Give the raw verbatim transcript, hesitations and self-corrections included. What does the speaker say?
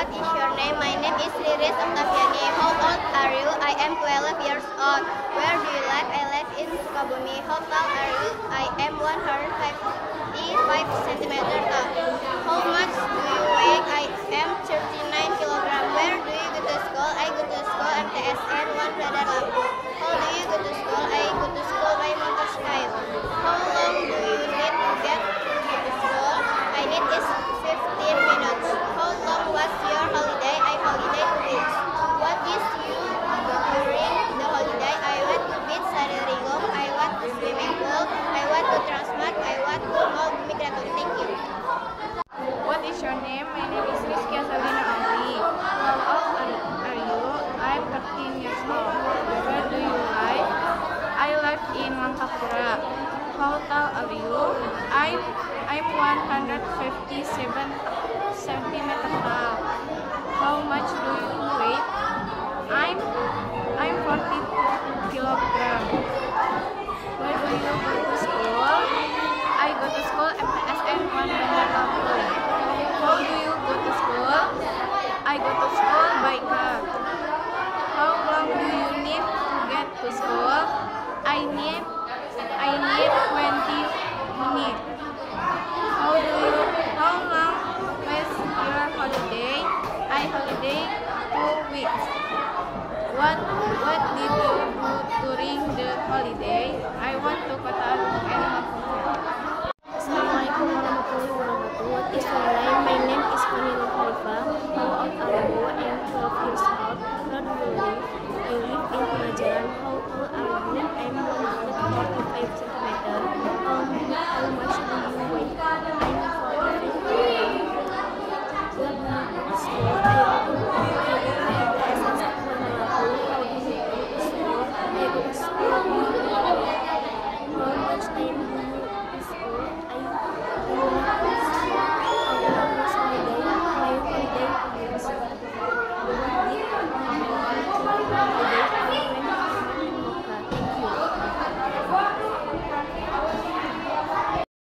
What is your name? My name is Liris Octaviani. How old are you? I am twelve years old. Where do you live? I live in Sukabumi. How tall are you? I am one hundred fifty-five centimeters tall. How much do you weigh? I am thirty-nine kilograms. Where do you go to school? I go to school M T S N one Brother Lab. How do you go to school? I go to school by motorcycle. How long do you need to get to school? I need is fifteen minutes. How long was your holiday? I holiday two weeks. What did you do during the holiday? I went to beach, Sariringong. I went to swimming pool. I went to Transmart. I went to Mall Migrator. Thank you. What is your name? My name is Rizkia Salina Ali. How old are you? I'm thirteen years old. Where do you live? I live in Langkapura. How tall are you? I'm I'm one hundred fifty-seven centimeters tall. How much do you weigh? I'm I'm forty-two kilograms. Where do you go to school? I go to school M T S N one Bandar. How do you go to school? I go to school by car. How long do you need to get to school? I need I need twenty minutes. How do you how long was your holiday? I holiday two weeks. What what did you do during the holiday? I went to Kota Agung and Mapungkul. Assalamualaikum warahmatullahi wabarakatuh. What is your name? My name is Fanila Khalifa. How old are you? I am twelve years old. Where do you live? I live in Pengajaran. How tall are you? I am one hundred forty-five centimeters. How, how much do you weigh? I am forty-five kilograms. Where do you go to school?